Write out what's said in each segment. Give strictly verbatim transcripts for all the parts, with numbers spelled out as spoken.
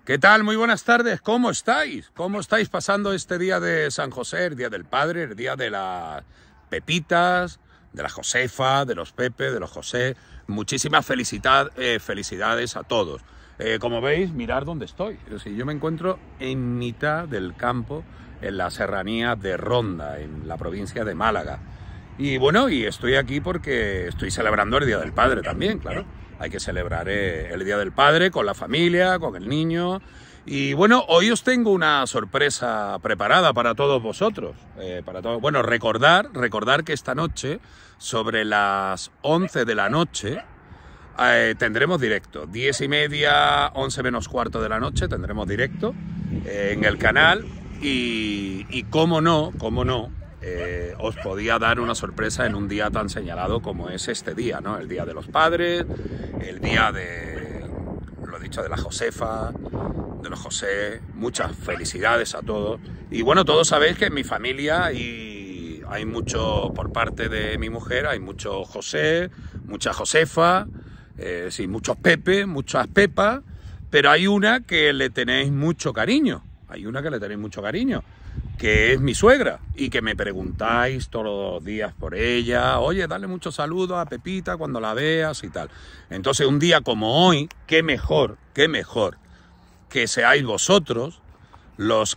¿Qué tal? Muy buenas tardes. ¿Cómo estáis? ¿Cómo estáis pasando este día de San José, el día del Padre, el día de las Pepitas, de la Josefa, de los Pepe, de los José? Muchísimas felicidad, eh, felicidades a todos. Eh, como veis, mirad dónde estoy. Es decir, yo me encuentro en mitad del campo, en la serranía de Ronda, en la provincia de Málaga. Y bueno, y estoy aquí porque estoy celebrando el Día del Padre también, claro. Hay que celebrar eh, el Día del Padre con la familia, con el niño. Y bueno, hoy os tengo una sorpresa preparada para todos vosotros. Eh, para todos. Bueno, recordar, recordar que esta noche, sobre las once de la noche, eh, tendremos directo. diez y media, once menos cuarto de la noche, tendremos directo eh, en el canal. Y, y cómo no, cómo no, Eh, os podía dar una sorpresa en un día tan señalado como es este día, ¿no? El Día de los Padres, el día de, lo he dicho, de la Josefa, de los José. Muchas felicidades a todos. Y bueno, todos sabéis que en mi familia hay, hay mucho, por parte de mi mujer, hay mucho José, mucha Josefa, eh, sí, muchos Pepe, muchas Pepa, pero hay una que le tenéis mucho cariño, hay una que le tenéis mucho cariño, que es mi suegra, y que me preguntáis todos los días por ella. Oye, dale muchos saludos a Pepita cuando la veas y tal. Entonces, un día como hoy, qué mejor, qué mejor que seáis vosotros los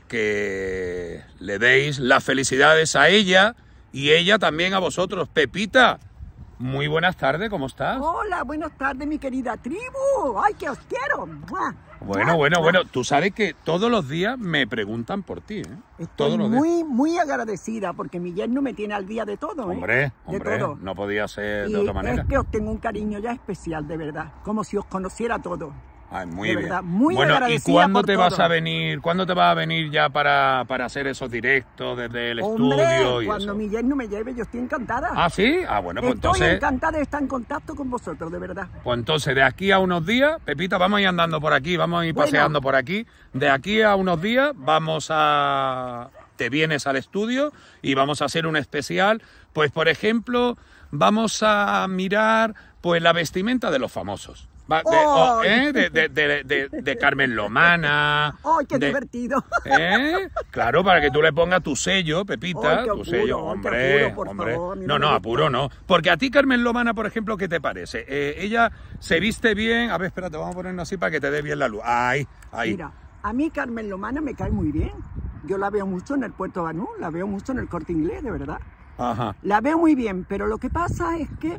que le deis las felicidades a ella y ella también a vosotros. Pepita, muy buenas tardes, ¿cómo estás? Hola, buenas tardes, mi querida tribu. ¡Ay, que os quiero! ¡Mua! Bueno, bueno, bueno, tú sabes que todos los días me preguntan por ti, ¿eh? Estoy Todos los muy, días. muy agradecida porque mi yerno me tiene al día de todo, ¿eh? Hombre, de hombre, todo. no podía ser Y de otra manera. es que os tengo un cariño ya especial, de verdad, como si os conociera todo. Ay, muy de bien. verdad, muy bueno, ¿y agradecida cuándo por te vas todo. a venir? ¿Cuándo te vas a venir ya para, para hacer esos directos desde el Hombre, estudio y cuando eso? mi yerno me lleve, yo estoy encantada. ¿Ah, sí? Ah, bueno, pues Estoy entonces, encantada de estar en contacto con vosotros, de verdad. pues entonces de aquí a unos días, Pepita, vamos a ir andando por aquí, vamos a ir Bueno. paseando por aquí. De aquí a unos días vamos a... Te vienes al estudio y vamos a hacer un especial. Pues, por ejemplo, vamos a mirar pues la vestimenta de los famosos. Va, de, ¡Oh! oh, ¿eh? de, de, de, de, de Carmen Lomana. ¡Ay, qué de- divertido! ¿Eh? Claro, para que tú le pongas tu sello, Pepita, Ay, qué tu apuro, sello, ay, qué hombre, apuro, por hombre. favor, a mí no, no no, me apuro gusta. no. Porque a ti, Carmen Lomana, por ejemplo, ¿qué te parece? Eh, ella se viste bien. A ver, espérate, vamos a ponernos así para que te dé bien la luz. Ahí, ahí. Mira, a mí Carmen Lomana me cae muy bien. Yo la veo mucho en el Puerto Banús, la veo mucho en el Corte Inglés, de verdad. Ajá. La veo muy bien, pero lo que pasa es que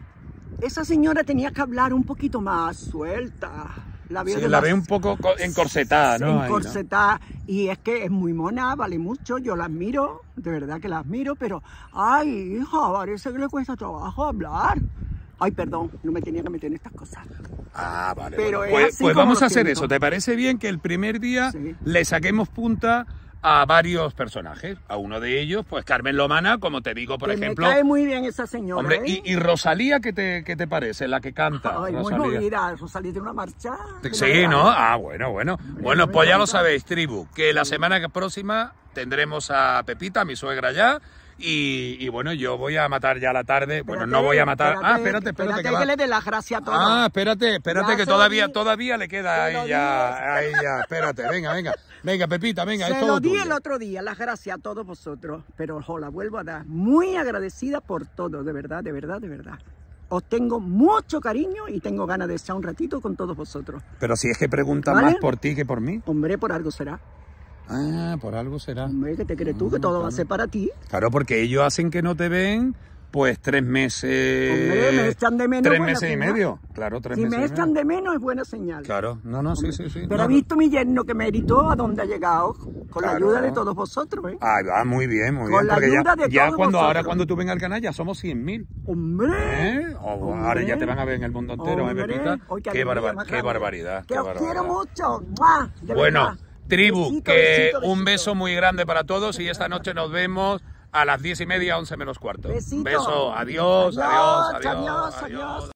esa señora tenía que hablar un poquito más suelta. La veo, Sí, de la más- ve un poco co- encorsetada, ¿no? Ahí, ¿no? encorsetada. Y es que es muy mona, vale mucho, yo la admiro, de verdad que la admiro, pero, ay, hija, parece que le cuesta trabajo hablar. Ay, perdón, no me tenía que meter en estas cosas. Ah, vale. Pero bueno. es Pues, así pues como vamos lo a hacer siento. eso. ¿Te parece bien que el primer día Sí. le saquemos punta a varios personajes? A uno de ellos, pues Carmen Lomana, como te digo, por Que ejemplo. me cae muy bien esa señora, Hombre, ¿eh? y, y Rosalía, ¿qué te, qué te parece? La que canta. Ay, muy Rosalía. movida, Rosalía tiene una marcha. de Sí, verdad. ¿no? Ah, bueno, bueno. Bueno, me pues ya lo encanta. sabéis, tribu, que la semana que próxima tendremos a Pepita, mi suegra ya, y, y bueno, yo voy a matar ya la tarde. Bueno, no voy a matar... ah, espérate, espérate, que va. que le dé las gracias a todos. Ah, espérate, espérate, Ya que se lo todavía, di. todavía le queda Se lo ahí di. ya, ahí ya, espérate, venga, venga, venga, Pepita, venga, es Se todo lo di tuyo. el otro día, las gracias a todos vosotros, pero os la vuelvo a dar. Muy agradecida por todo, de verdad, de verdad, de verdad. Os tengo mucho cariño y tengo ganas de estar un ratito con todos vosotros. Pero si es que preguntan ¿Vale? más por ti que por mí. Hombre, por algo será. Ah, por algo será. Hombre, ¿qué te crees tú? Ah, Que todo va a claro. ser para ti. Claro, porque ellos hacen que no te ven, pues tres meses... Hombre, me echan de menos, Tres buena meses y señal. medio. Claro, tres Si meses me y echan medio. de menos es buena señal. Claro, no, no, sí, sí, sí. Pero no, ha no. visto mi yerno que mérito a dónde ha llegado con la Claro. ayuda de todos vosotros, ¿eh? Ah, va, muy bien, muy Con bien. la Porque ayuda ya, de ya todos cuando ahora vosotros. cuando tú vengas al canal ya somos cien mil. ¡Hombre! ¿Eh? O Hombre. ahora ya te van a ver en el mundo entero, ¿eh, Hombre, Pepita? hoy Qué, alegría barba- más qué grande. barbaridad. Que qué os barbaridad. quiero mucho. ¡Mua! De Bueno, verdad. tribu, Besito, que besito, un besito. beso muy grande para todos y esta noche nos vemos a las diez y media, once menos cuarto. Besito. Beso, adiós, adiós, Adiós, adiós, adiós, adiós. adiós.